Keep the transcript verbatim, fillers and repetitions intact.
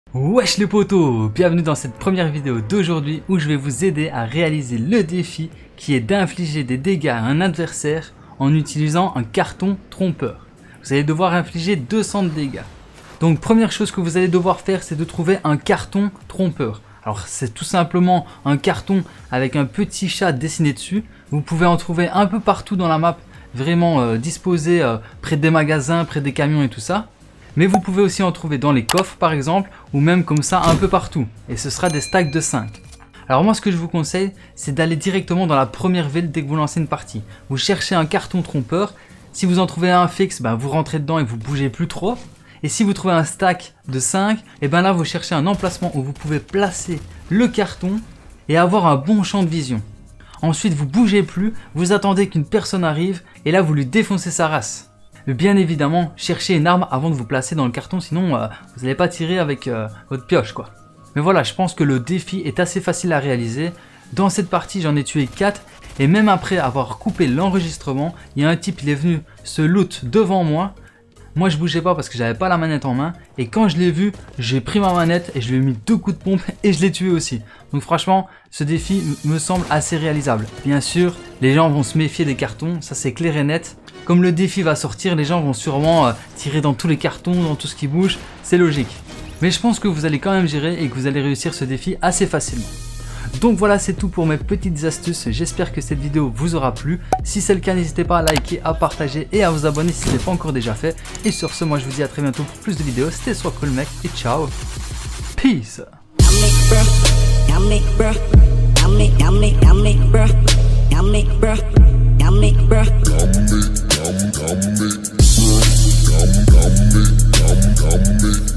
Wesh les potos, bienvenue dans cette première vidéo d'aujourd'hui où je vais vous aider à réaliser le défi qui est d'infliger des dégâts à un adversaire en utilisant un carton trompeur. Vous allez devoir infliger deux cents de dégâts. Donc première chose que vous allez devoir faire, c'est de trouver un carton trompeur. Alors c'est tout simplement un carton avec un petit chat dessiné dessus. Vous pouvez en trouver un peu partout dans la map, vraiment euh, disposé euh, près des magasins, près des camions et tout ça. Mais vous pouvez aussi en trouver dans les coffres par exemple, ou même comme ça un peu partout. Et ce sera des stacks de cinq. Alors moi ce que je vous conseille, c'est d'aller directement dans la première ville dès que vous lancez une partie. Vous cherchez un carton trompeur. Si vous en trouvez un fixe, ben vous rentrez dedans et vous bougez plus trop. Et si vous trouvez un stack de cinq, et ben là vous cherchez un emplacement où vous pouvez placer le carton et avoir un bon champ de vision. Ensuite vous bougez plus, vous attendez qu'une personne arrive et là vous lui défoncez sa race. Bien évidemment, cherchez une arme avant de vous placer dans le carton, sinon euh, vous n'allez pas tirer avec euh, votre pioche quoi. Mais voilà, je pense que le défi est assez facile à réaliser. Dans cette partie, j'en ai tué quatre et même après avoir coupé l'enregistrement, il y a un type, il est venu se loot devant moi. Moi je bougeais pas parce que j'avais pas la manette en main et quand je l'ai vu, j'ai pris ma manette et je lui ai mis deux coups de pompe et je l'ai tué aussi. Donc franchement, ce défi me semble assez réalisable. Bien sûr, les gens vont se méfier des cartons, ça c'est clair et net. Comme le défi va sortir, les gens vont sûrement euh, tirer dans tous les cartons, dans tout ce qui bouge, c'est logique. Mais je pense que vous allez quand même gérer et que vous allez réussir ce défi assez facilement. Donc voilà, c'est tout pour mes petites astuces, j'espère que cette vidéo vous aura plu. Si c'est le cas, n'hésitez pas à liker, à partager et à vous abonner si ce n'est pas encore déjà fait. Et sur ce, moi je vous dis à très bientôt pour plus de vidéos, c'était SwagCoolMec et ciao. Peace. Yummy, yum, yummy, yum, yummy, yum, yummy.